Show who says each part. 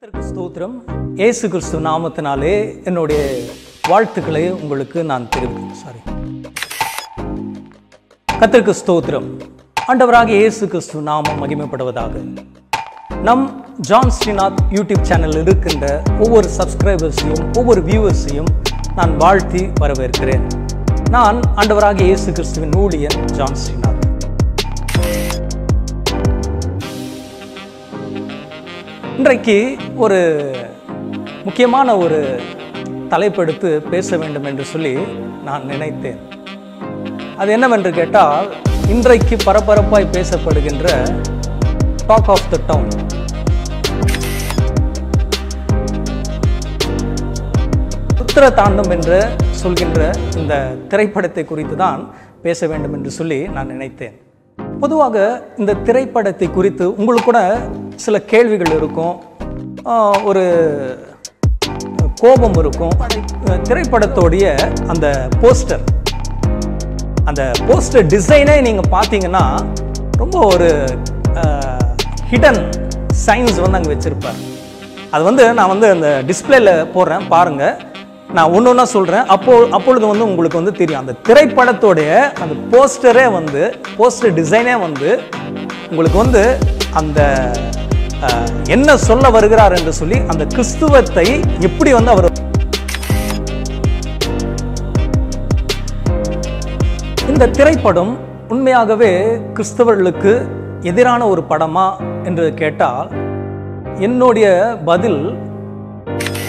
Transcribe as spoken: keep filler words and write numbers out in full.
Speaker 1: கர்த்தருக்கு ஸ்தோத்திரம். இயேசு கிறிஸ்து நாமத்தினாலே என்னுடைய வாழ்த்துக்களை உங்களுக்கு நான் தெரிவிக்கிறேன். சாரி கர்த்தருக்கு ஸ்தோத்திரம். ஆண்டவராக இயேசு கிறிஸ்து நாமம் மகிமைப்படுவதாக. நம் ஜான் ஸ்ரீநாத் யூடியூப் சேனலில் இருக்கின்ற ஒவ்வொரு சப்ஸ்கிரைபர்ஸையும் ஒவ்வொரு வியூவர்ஸையும் நான் வாழ்த்தி வரவேற்கிறேன். நான் ஆண்டவராக இயேசு கிறிஸ்துவின் ஊழியன் ஜான் ஸ்ரீநாத். இன்றைக்கு ஒரு முக்கியமான ஒரு தலைப்பெடுத்து பேச வேண்டும் என்று சொல்லி நான் நினைத்தேன். அது என்னவென்று கேட்டால், இன்றைக்கு பரபரப்பாய் பேசப்படுகின்ற டாக் ஆஃப் த டவுன், உத்தர தாண்டம் என்று சொல்கின்ற இந்த திரைப்படத்தை குறித்து தான் பேச வேண்டும் என்று சொல்லி நான் நினைத்தேன். பொதுவாக இந்த திரைப்படத்தை குறித்து உங்களுக்கு கூட சில கேள்விகள் இருக்கும், ஒரு கோபம் இருக்கும். திரைப்படத்தோடைய அந்த போஸ்டர் அந்த போஸ்டர் டிசைனே நீங்கள் பார்த்தீங்கன்னா ரொம்ப ஒரு ஹிடன் சயின்ஸ் வந்து அங்கே வச்சுருப்பார். அது வந்து நான் வந்து அந்த டிஸ்பிளேல போடுறேன் பாருங்கள். நான் ஒன்று ஒன்றா சொல்கிறேன். அப்போ அப்பொழுது வந்து உங்களுக்கு வந்து தெரியும், அந்த திரைப்படத்தோடைய அந்த போஸ்டரே வந்து போஸ்டர் டிசைனே வந்து உங்களுக்கு வந்து அந்த என்ன சொல்ல வருகிறார் என்று சொல்லி அந்த கிறிஸ்துவத்தை எப்படி வந்து அவர் இந்த திரைப்படம் உண்மையாகவே கிறிஸ்தவர்களுக்கு எதிரான ஒரு படமா என்று கேட்டால் என்னுடைய பதில்